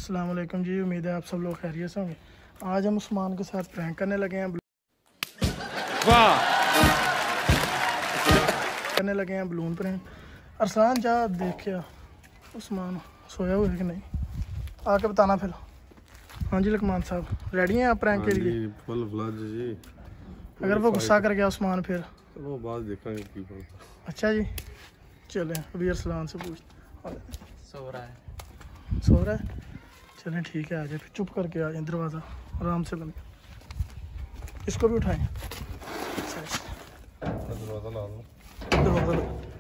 अस्सलाम वालेकुम जी, उम्मीद है आप सब लोग खैरियत से होंगे। आज हम उस्मान के साथ प्रैंक करने लगे हैं। करने लगे हैं बलून प्रैंक। अरसलान जा देख के उस्मान सोया हुआ है कि नहीं, आके बताना फिर। हाँ जी लकमान साहब, रेडी हैं आप प्रैंक के लिए? फुल फ्लज जी। अगर वो गुस्सा कर गया उस्मान फिर वो बात देखेंगे की बात। अच्छा जी चलें, अभी अरसलान से पूछ। सो रहा है। चलें ठीक है, आ जाए फिर। चुप करके आ जाए, दरवाज़ा आराम से बंद। इसको भी उठाएं, दरवाजा ला दो। दरवाज़ा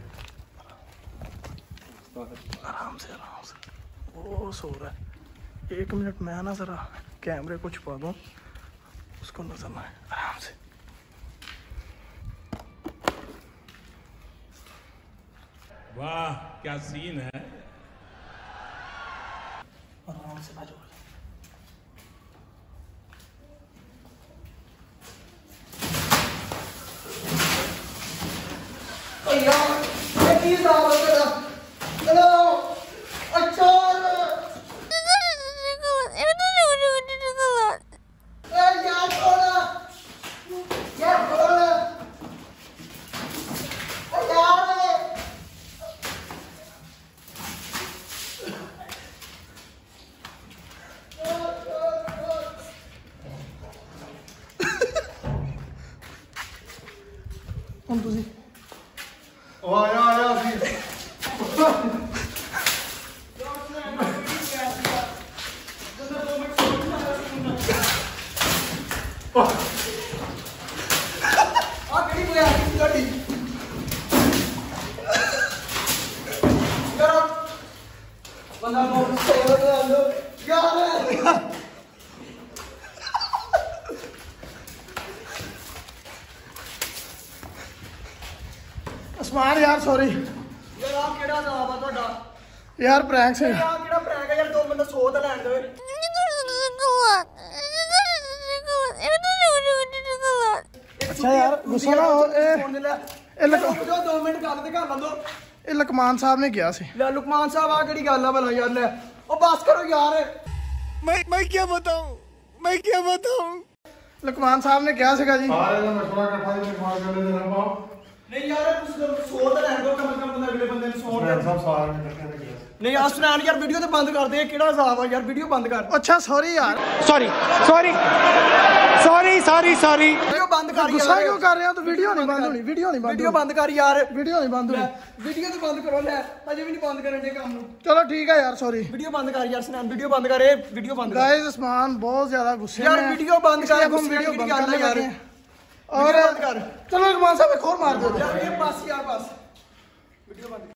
आराम से। वो सो रहा है। 1 मिनट मैं ना ज़रा कैमरे को छुपा दूँ, उसको नजर ना आए। आराम से। वाह क्या सीन है। आराम से बैठो। हम तुझे आया सी उस्मान यार सॉरी यार आप केड़ा जवाब है ਤੁਹਾਡਾ? यार प्रैंक से। यार केड़ा प्रैंक है यार, 2 मिनट सो ਤਾਂ ਲੈਣ ਦਿਓ। अच्छा यार गुस्सा ना हो। रुक जाओ 2 मिनट ਗੱਲ ਤੇ ਕਰ ਲੰਦੋ। ਇਹ ਲਕਮਾਨ ਸਾਹਿਬ ਨੇ ਕਿਹਾ ਸੀ। ਲੈ ਲੁਕਮਾਨ ਸਾਹਿਬ ਆ ਕਿਹੜੀ ਗੱਲ ਆ ਭਲਾ ਯਾਰ, ਲੈ ਉਹ ਬਸ ਕਰੋ ਯਾਰ। मैं क्या बताऊं ਲਕਮਾਨ ਸਾਹਿਬ ਨੇ ਕਿਹਾ ਸੀਗਾ ਜੀ। सारे का मशवरा इकट्ठा ही इस्तेमाल करने देना पाओ। ਨਹੀਂ ਯਾਰ ਤੁਸੀਂ ਸੋ ਤਾਂ ਲੈਣ ਦਿਓ, ਕਮ ਬੰਦਾ ਅਗਲੇ ਬੰਦੇ ਨੂੰ ਸੌਣ ਦੇ। सब सारे ने इकट्ठे ने किया। ਨਹੀਂ ਆਸਰਾਨ ਯਾਰ ਵੀਡੀਓ ਤੇ ਬੰਦ ਕਰ ਦੇ। ਕਿਹੜਾ ਹਿਸਾਬ ਆ ਯਾਰ, ਵੀਡੀਓ ਬੰਦ ਕਰ। अच्छा सॉरी यार, ਸੌਰੀ ਵੀਡੀਓ ਬੰਦ ਕਰ गुस्सा ਯਾਰ। क्यों कर रहे हो? तो वीडियो नहीं बंद होनी, वीडियो नहीं बंद ਵੀਡੀਓ होनी, ਬੰਦ ਕਰ ਯਾਰ। वीडियो नहीं बंद होनी। ਵੀਡੀਓ ਤੇ ਬੰਦ ਕਰੋ। ਲੈ ਅਜੇ ਵੀ ਨਹੀਂ ਬੰਦ ਕਰਨ ਦੇ ਕੰਮ ਨੂੰ। चलो ठीक है यार सॉरी ਵੀਡੀਓ ਬੰਦ ਕਰ ਯਾਰ ਸਨਾਨ, ਵੀਡੀਓ ਬੰਦ ਕਰ। ਇਹ ਵੀਡੀਓ ਬੰਦ ਕਰ गाइस। उस्मान बहुत ज्यादा गुस्से यार, में है। वीडियो बंद कर। इसलिए अब हम गुस्से वीडियो की बंद गल करने है यार। लगे हैं। और वीडियो बंद कर चलो लकमान साहब एक और मार दो। यार, ये बस यार बस वीडियो बंद।